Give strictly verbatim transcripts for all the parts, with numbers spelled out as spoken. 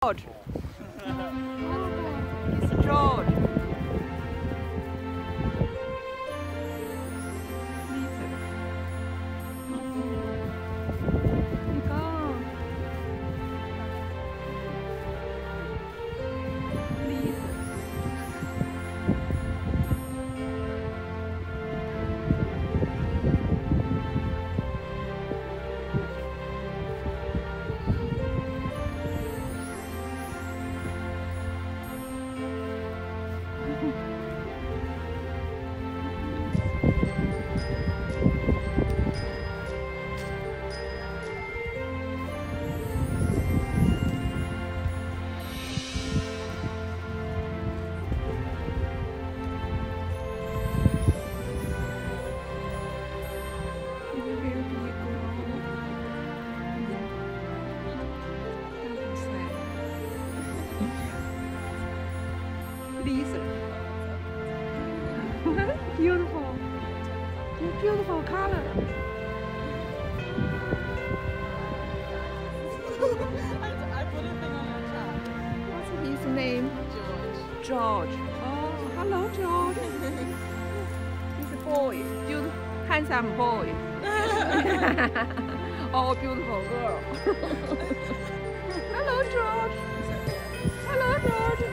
George. It's George. Lisa. Beautiful. Beautiful color. I put a thing on your chat. What's his name? George. George. Oh, hello, George. He's a boy. Beautiful, handsome boy. Oh, beautiful girl. Hello, George. Hello, George.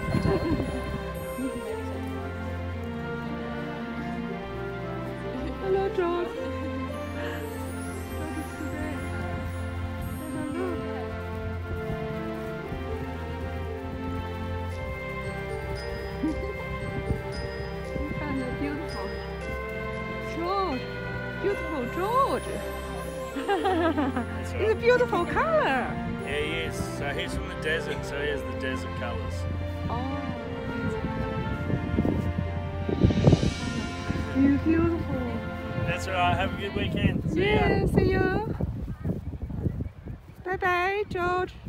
Hello, George. George is today. Hello. And a beautiful George. Beautiful George. It's a beautiful color. Yeah, he is. So he's from the desert, so he has the desert colours. Oh. Beautiful. That's all right. Have a good weekend. See ya. Yeah, see you. Bye bye, George.